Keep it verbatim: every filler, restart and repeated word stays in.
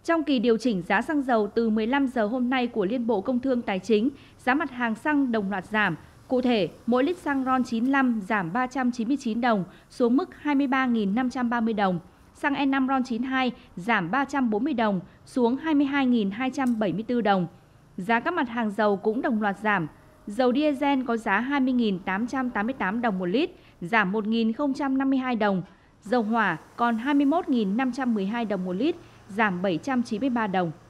Trong kỳ điều chỉnh giá xăng dầu từ mười lăm giờ hôm nay của Liên Bộ Công Thương Tài chính, giá mặt hàng xăng đồng loạt giảm. Cụ thể, mỗi lít xăng RON chín mươi lăm giảm ba trăm chín mươi chín đồng xuống mức hai mươi ba nghìn năm trăm ba mươi đồng. Xăng E năm RON chín mươi hai giảm ba trăm bốn mươi đồng xuống hai mươi hai nghìn hai trăm bảy mươi tư đồng. Giá các mặt hàng dầu cũng đồng loạt giảm. Dầu diesel có giá hai mươi nghìn tám trăm tám mươi tám đồng một lít, giảm một nghìn không trăm năm mươi hai đồng. Dầu hỏa còn hai mươi mốt nghìn năm trăm mười hai đồng một lít, giảm bảy trăm chín mươi ba đồng.